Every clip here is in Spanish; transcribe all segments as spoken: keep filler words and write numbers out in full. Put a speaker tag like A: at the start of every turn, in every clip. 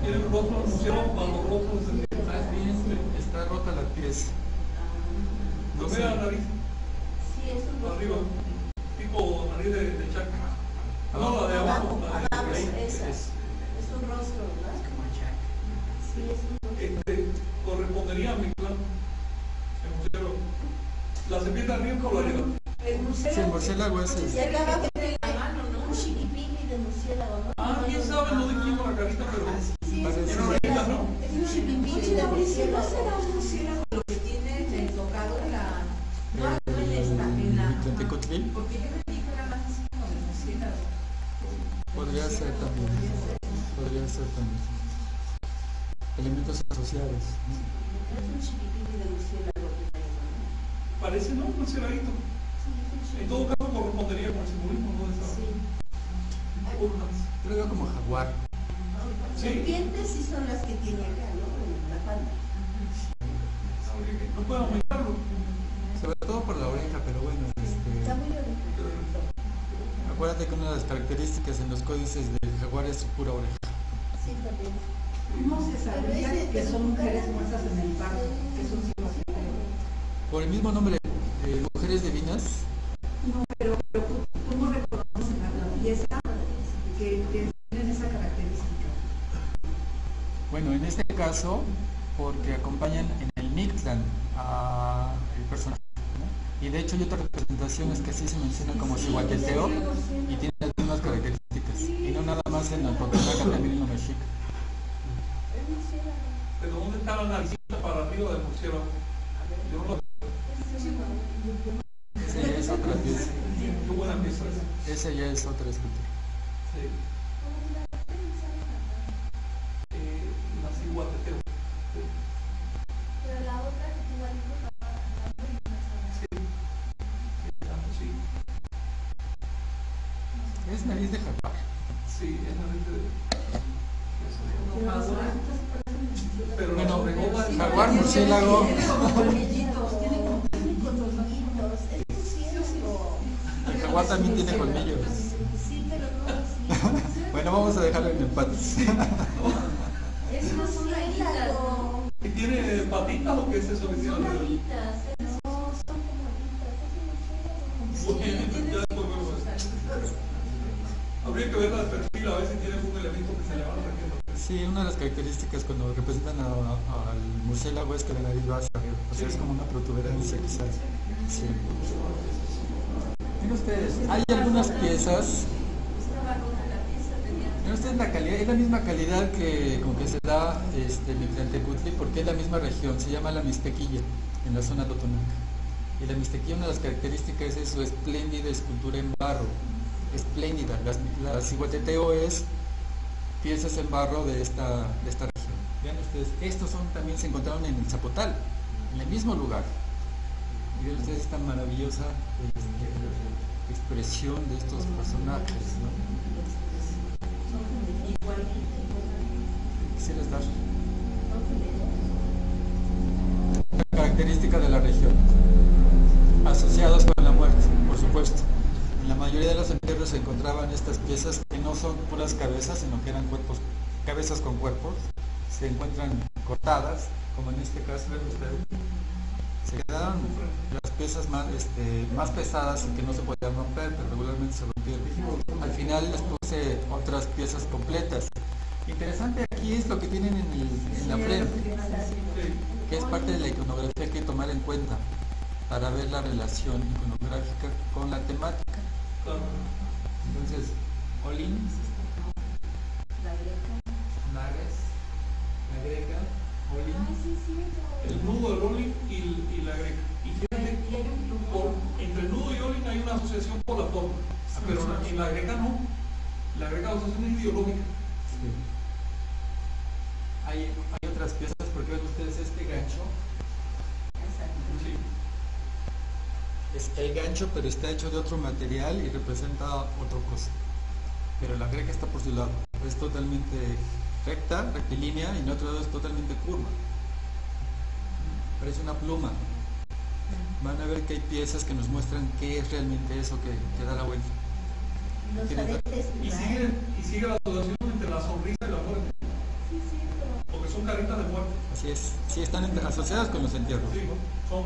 A: Tiene un rostro de murciélago cuando roto es decir,
B: Más bien está rota la pieza.
A: No sé. La nariz.
C: Sí, es un rostro.
A: Arriba. Tipo nariz de, de chaca.
B: Ah.
A: No, la de abajo. La de
C: Abajo,
A: ahí.
C: esa. Es un rostro, ¿verdad? Sí, es un rostro.
A: Este, correspondería a mi plan. El murciélago. La serpiente al río por arriba.
C: El murciélago.
B: Sí, el murciélago es el...
C: Y acá abajo tiene un chiquipili de murciélago, ¿no?
A: Ah, quién sabe, no distingo la carita, pero
C: Sí,
B: parece-
C: es
A: en
C: un
A: orejita, ¿no?
C: Es un chiquipili de
D: ¿No
C: murciélago.
D: será un murciélago lo que tiene en el tocado la... No,
B: eh,
D: no en esta, en la...
B: Tlantecotlil.
D: Porque yo me dije era más así como de murciélago.
B: Podría ser también. Podría ser también. Elementos asociados. ¿no?
C: Es un chiquipili de murciélago que tengo, ¿no?
A: Parece, ¿no? Un murciélaguito.
C: Sí, es un
A: En
C: chiquipili.
A: todo caso correspondería con el simbolismo, ¿no? De esa
C: Sí.
A: urnas.
B: Yo lo veo como jaguar.
A: Sí.
C: Serpientes sí son las que tiene acá, ¿no? En la palma.
A: No puedo aumentarlo.
B: Sobre todo por la oreja, pero bueno,
C: Está
B: este,
C: muy original.
B: acuérdate que una de las características en los códices del jaguar es su pura oreja.
C: Sí, también.
D: ¿Cómo se sabría que son mujeres muertas en el parto? Que eso sí lo sé.
B: Por el mismo nombre, eh, mujeres divinas,
D: No, pero, pero ¿cómo reconoces la, la pieza que, que tienen esa característica?
B: bueno, en este caso, porque acompañan en el Mictlán a el personaje, ¿no? Y de hecho hay otras representaciones que así se mencionan como Xihuateteo y tienen las mismas características, y no nada más en el Totonaca, también en lo mexica.
C: Es murciélago.
A: Pero ¿dónde está la naricita para arriba del murciélago? Yo no lo veo.
B: Esa ya es otra pieza,
A: Qué buena pieza es.
B: esa ya es otra escultura.
A: Sí. Eh, la ciguateteo. Sí.
C: Pero la otra que tú vas
A: Sí. Sí.
B: Es nariz de jaguar.
A: Sí, es la mente de.
D: Pero las orejitas se parecen murciélagos.
A: Pero
B: Bueno,
A: la orejola es
B: jaguar, murciélago.
D: Tiene como colmillitos, tiene como...
C: Tiene colmillitos. Es murciélago.
B: El jaguar también tiene colmillos.
C: Sí, pero no es.
B: Bueno, vamos a dejarlo en empates.
C: Es murciélago.
A: ¿Y tiene patitas o qué es eso que tiene?
C: Son alitas. No, son como alitas. Es un murciélago.
A: Bueno, ya después vemos. Habría que verla de perfil a ver si tiene algún elemento que se levanta.
B: Sí, una de las características cuando representan a- a- al murciélago es que la nariz va hacia arriba, o sea, es como una protuberancia que sale. Sí. Miren ustedes, hay algunas piezas. Miren ustedes la calidad, es la misma calidad que con que se da este Mictlantecutli, porque es la misma región, se llama la Mixtequilla, en la zona totonaca. Y la Mixtequilla, una de las características es su espléndida escultura en barro, espléndida. Las, la Xihuateteo es piezas en barro de esta, de esta región. Vean ustedes, estos son, también se encontraron en el Zapotal, en el mismo lugar. Y vean ustedes esta maravillosa este, expresión de estos personajes, ¿no? Quisieras dar una característica de la región, asociados con la muerte, por supuesto. En la mayoría de los entierros se encontraban estas piezas que no son puras cabezas, sino que eran cuerpos, cabezas con cuerpos. Se encuentran cortadas, como en este caso, ven ustedes. Se quedaron las piezas más, este, más pesadas y que no se podían romper, pero regularmente se rompieron. Al final les puse otras piezas completas. Interesante aquí es lo que tienen en, el, en la frente, que es parte de la iconografía que hay que tomar en cuenta para ver la relación iconográfica con la temática. Entonces, Olin, Nares, la greca, Olin,
A: El nudo, el Olin y, y la greca. Y fíjate, por, entre el nudo y Olin hay una asociación por la forma, pero en la greca no. La greca la asociación es ideológica.
B: sí. Hay, hay otras piezas, porque ven ustedes este gancho.
A: Sí.
B: Es el gancho, pero está hecho de otro material y representa otra cosa. Pero la greca está por su lado. Es totalmente recta, rectilínea, y en otro lado es totalmente curva. Parece una pluma. Van a ver que hay piezas que nos muestran qué es realmente eso que, que da la vuelta.
C: Los aretes
A: Y sigue, y sigue la asociación entre la sonrisa y la muerte.
C: Sí, sí,
A: son caritas de muerte.
B: Así es, sí están entre- asociadas con los entierros.
A: Sí, son...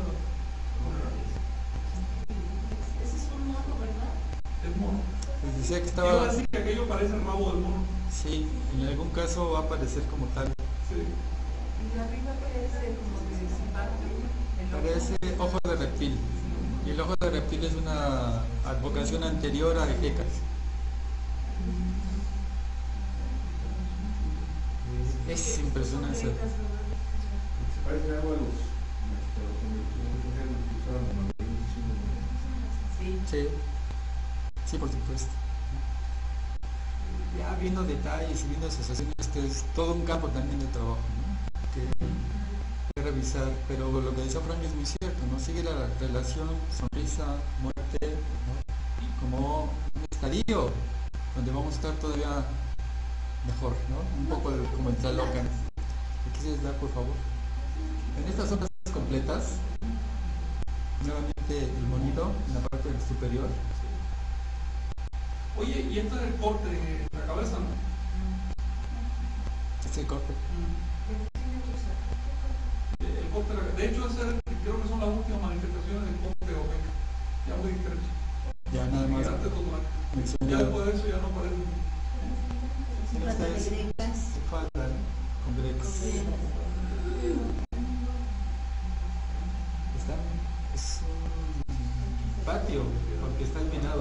C: Ese es un mono, ¿verdad?
A: Es mono.
B: Les decía que
A: Yo iba a
B: estaba,
A: decir que aquello parece el rabo del mono.
B: sí, en algún caso va a aparecer como tal.
A: Sí.
D: Y arriba parece como de zapato. el ojo.
B: Parece ojo de reptil. Y el ojo de reptil es una advocación anterior a Ejecas. Es impresionante.
E: Se parece algo a los
D: Sí.
B: Sí, sí, por supuesto. Ya viendo detalles y viendo asociaciones, este es todo un campo también de trabajo, ¿no? que, que revisar, pero lo que dice Frank es muy cierto, ¿no? Sigue la relación sonrisa, muerte, ¿no? Como un estadio donde vamos a estar todavía mejor, ¿no? Un poco de, como el Tlalocan. ¿Me quisieras dar, por favor? En estas zonas completas, nuevamente el monito en la parte superior.
A: Oye, y esto es el corte de la cabeza, ¿no?
B: Este es el corte.
A: El corte de, la, de hecho, ese, creo que son las últimas manifestaciones del corte de Omeca. Ya muy discreto.
B: Ya nada más
A: Y antes total. Ya
B: mencionado.
A: después de eso ya no parece.
B: Sí,
C: Falta de
B: ustedes-
C: grecas.
B: sí faltan con Grex. Está, es un patio, porque está iluminado.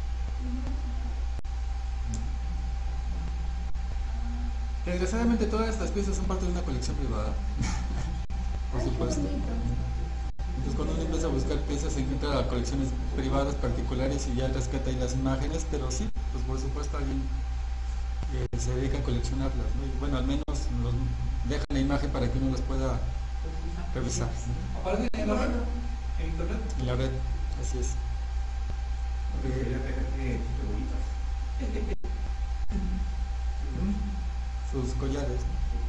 B: Desgraciadamente todas estas piezas son parte de una colección privada. Por supuesto. Entonces cuando uno empieza a buscar piezas se encuentra colecciones privadas particulares y ya rescata ahí las imágenes, pero sí, pues por supuesto alguien eh, se dedica a coleccionarlas, ¿no? Y bueno, al menos nos dejan la imagen para que uno las pueda revisar, ¿no?
A: Aparece en la red, en internet.
B: En la red, así es. Eh, sus collares,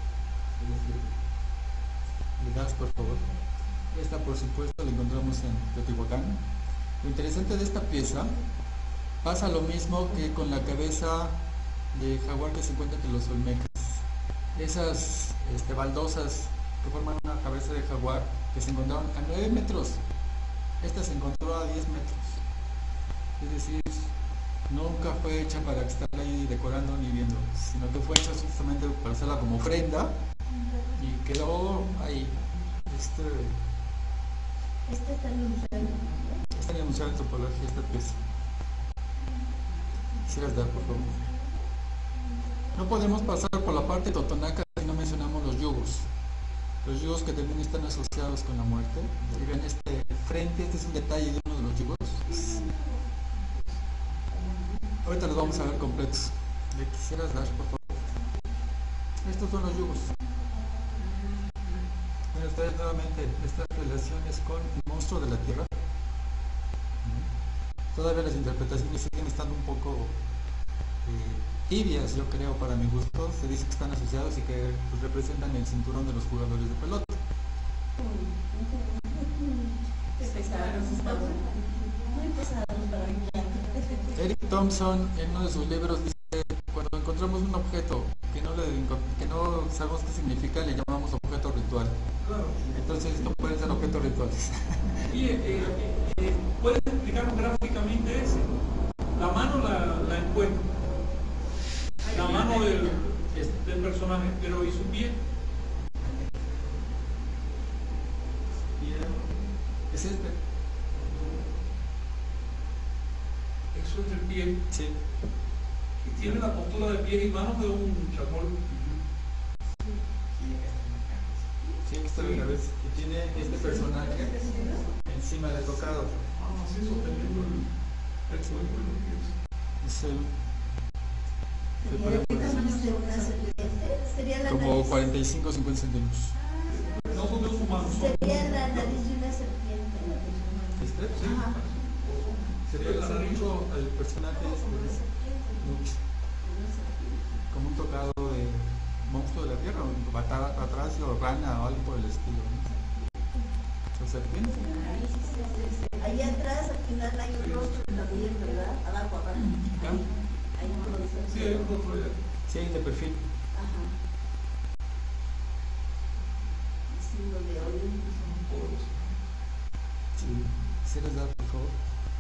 B: ¿no? Le das, por favor. Esta, por supuesto, la encontramos en Teotihuacán. Lo interesante de esta pieza pasa lo mismo que con la cabeza de jaguar que se encuentra entre los olmecas. Esas este, baldosas que forman una cabeza de jaguar que se encontraron a nueve metros, esta se encontró a diez metros. Es decir, nunca fue hecha para estar ahí decorando ni viendo, sino que fue hecha justamente para hacerla como ofrenda y quedó ahí. Este,
C: Este está en un museo.
B: está en el Museo de Antropología esta pieza. Quisieras dar, por favor. No podemos pasar por la parte totonaca si no mencionamos los yugos. Los yugos que también están asociados con la muerte. Y ven este frente, este es un detalle de uno de los yugos. Ahorita los vamos a ver completos. ¿Le quisieras dar, por favor? Estos son los yugos. Ven ustedes nuevamente estas relaciones con el monstruo de la tierra. Todavía las interpretaciones siguen estando un poco eh, tibias, yo creo, para mi gusto. Se dice que están asociados y que pues, representan el cinturón de los jugadores de pelota.
C: Pesados, estamos muy pesados para limpiar.
B: Eric Thompson en uno de sus libros dice: cuando encontramos un objeto que no, le, que no sabemos qué significa, le llamamos objeto ritual.
A: Claro.
B: Entonces estos pueden ser objetos rituales.
A: Oye, eh, eh, ¿puedes explicarnos gráficamente ese? La mano la, la encuentro. La mano del, del personaje, pero ¿y su pie?
B: Es este.
A: Eso es el pie.
B: Sí.
A: Y tiene la postura de pies y manos de un chacol.
B: Sí, esta es la vez. Y tiene este personaje encima del tocado.
A: Ah, sí, sosteniendo el, el cuerpo de los pies.
B: Es el, se
C: ¿Sería
B: puede
C: el
B: poner
C: tamaño de una serpiente? ¿Sería la
B: como
C: nariz?
B: cuarenta y cinco a cincuenta centímetros.
A: No son de un humano, son.
C: Sería la nariz de una serpiente.
B: ¿Este?
A: Sí.
C: Ajá.
B: Se parece mucho al personaje este. Mucho. Como un tocado de monstruo de la tierra, o batata atrás o rana o algo por el estilo, ¿no? O serpiente.
C: Allá atrás, al final, hay un rostro también, ¿verdad? Abajo, abajo.
B: Acá.
C: Hay un rostro.
A: Sí, hay un rostro allá.
B: Sí, de perfil.
C: Ajá.
B: ¿Quisieras dar, por favor?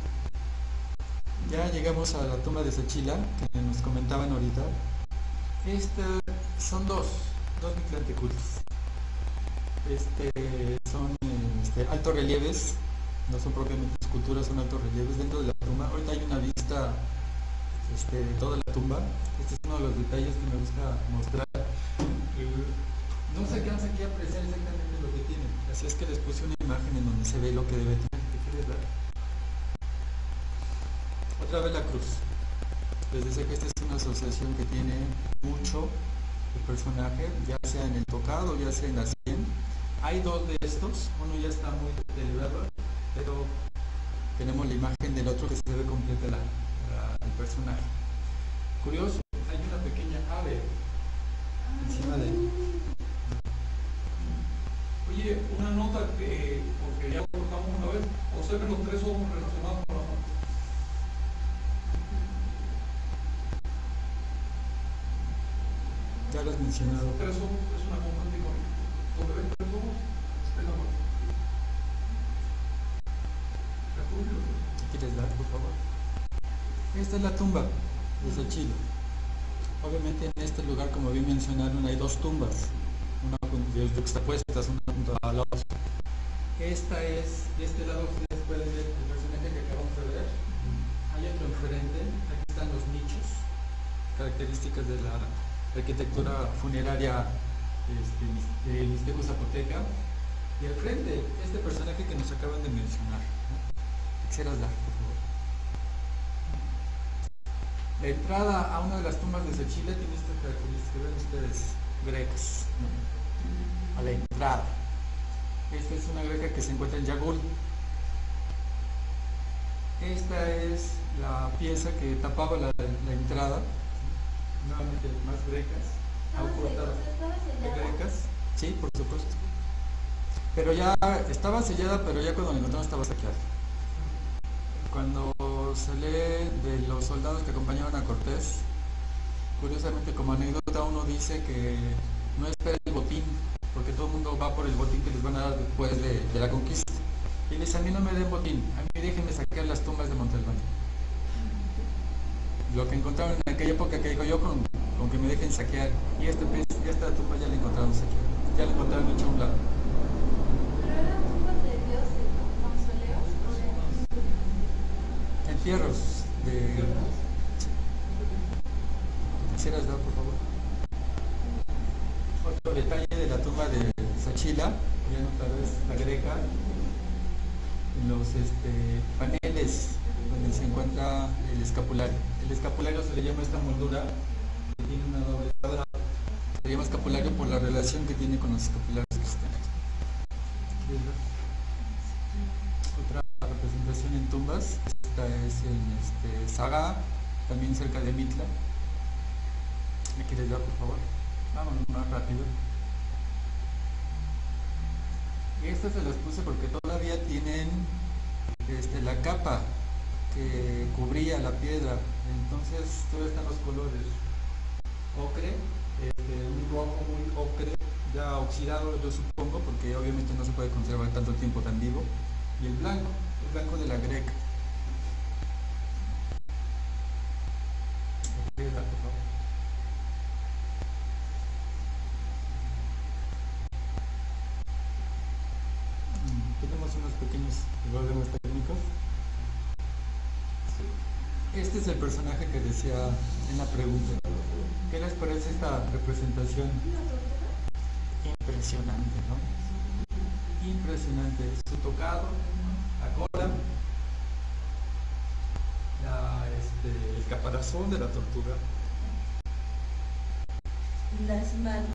B: Ya llegamos a la tumba de Xochila, que nos comentaban ahorita. Esta son dos, dos Mictlantecuhtlis. Este, son este, altos relieves, no son propiamente esculturas, son altos relieves dentro de la tumba. Ahorita hay una vista este, de toda la tumba. Este es uno de los detalles que me gusta mostrar. No se alcanza aquí a apreciar exactamente lo que tiene, así es que les puse una imagen en donde se ve lo que debe tener. ¿Qué quieres dar? Otra vez la cruz. Les decía que esta es una asociación que tiene mucho el personaje, ya sea en el tocado, ya sea en la sien. Hay dos de estos, uno ya está muy deteriorado, pero tenemos la imagen del otro que se ve completa la, la, el personaje. Curioso, hay una pequeña ave encima de él.
A: Oye, una nota que, porque ya lo cortamos una vez, observen los tres ojos relacionados con la muerte.
B: Ya lo has mencionado.
A: Los tres ojos es una constante icónica. Donde ven tres ojos, es la muerte.
B: ¿Qué quieres dar, por favor? Esta es la tumba de Xochila. Obviamente en este lugar, como bien mencionaron, hay dos tumbas, una juxtapuestas, una junto a la otra. Esta es, de este lado ustedes pueden ver el personaje que acabamos de ver. Hay otro enfrente, aquí están los nichos, características de la arquitectura funeraria este, de Mixteco Zapoteca. Y al frente, este personaje que nos acaban de mencionar, ¿no? Quisieras dar, por favor. La entrada a una de las tumbas de Xochila tiene esta característica, ven ustedes, grecas, ¿no? A la entrada. Esta es una greca que se encuentra en Yagul. Esta es la pieza que tapaba la, la entrada. Nuevamente más grecas, acortadas de grecas. Sí, por supuesto. Pero ya estaba sellada, pero ya cuando la encontramos estaba saqueada. Cuando se lee de los soldados que acompañaban a Cortés, curiosamente como anécdota uno dice que no espera el botín, porque todo el mundo va por el botín que les van a dar después de, de la conquista. Y dice, a mí no me den botín, a mí déjenme saquear las tumbas de Montalbán. Lo que encontraron en aquella época, que digo yo, con, con que me dejen saquear, y esta, esta tumba ya la encontraron saqueada, ya la encontraron hecha a un lado.
C: ¿Pero eran tumbas de dioses, mausoleos o de...?
B: Entierros de... ¿Quisieras dar, por favor? Otro detalle de la tumba de Xochila, ya otra vez la greca, en los este, paneles donde se encuentra el escapulario. El escapulario se le llama esta moldura que tiene una doble cuadrada. Se llama escapulario por la relación que tiene con los escapularios cristianos. Otra representación en tumbas, esta es en este, Saga, también cerca de Mitla. ¿Me quieres dar, por favor? Vámonos más rápido. Y estas se las puse porque todavía tienen este, la capa que cubría la piedra, entonces todavía están los colores ocre, este, un rojo muy ocre, ya oxidado yo supongo, porque obviamente no se puede conservar tanto tiempo tan vivo, y el blanco, el blanco de la greca. ¿Qué da, por favor? Tenemos unos pequeños problemas técnicos. Este es el personaje que decía en la pregunta. ¿Qué les parece esta representación? Impresionante, ¿no? Impresionante. Su tocado, la cola, la, este, el caparazón de la tortuga.
C: Las manos.